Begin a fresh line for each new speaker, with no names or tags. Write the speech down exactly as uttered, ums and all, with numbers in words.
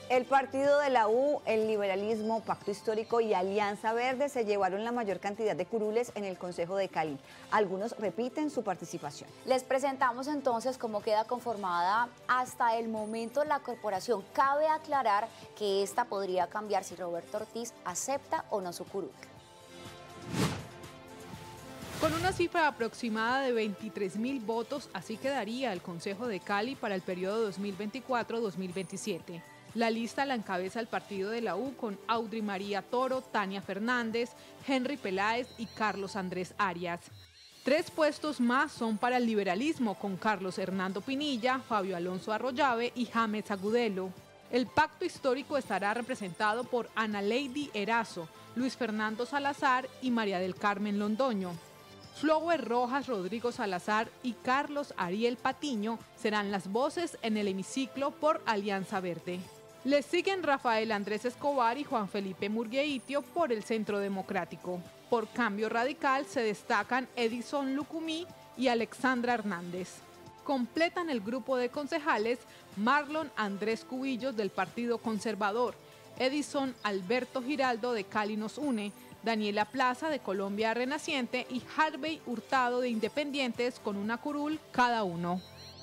El partido de la U, el liberalismo, Pacto Histórico y Alianza Verde se llevaron la mayor cantidad de curules en el Consejo de Cali. Algunos repiten su participación.
Les presentamos entonces cómo queda conformada hasta el momento la corporación. Cabe aclarar que esta podría cambiar si Roberto Ortiz acepta o no su curul.
Con una cifra aproximada de veintitrés mil votos, así quedaría el Consejo de Cali para el periodo dos mil veinticuatro a dos mil veintisiete. La lista la encabeza el partido de la U con Audrey María Toro, Tania Fernández, Henry Peláez y Carlos Andrés Arias. Tres puestos más son para el liberalismo con Carlos Hernando Pinilla, Fabio Alonso Arroyave y James Agudelo. El Pacto Histórico estará representado por Ana Lady Erazo, Luis Fernando Salazar y María del Carmen Londoño. Flower Rojas, Rodrigo Salazar y Carlos Ariel Patiño serán las voces en el hemiciclo por Alianza Verde. Les siguen Rafael Andrés Escobar y Juan Felipe Murgueitio por el Centro Democrático. Por Cambio Radical se destacan Edison Lucumí y Alexandra Hernández. Completan el grupo de concejales Marlon Andrés Cubillos del Partido Conservador, Edison Alberto Giraldo de Cali Nos Une, Daniela Plaza de Colombia Renaciente y Harvey Hurtado de Independientes con una curul cada uno.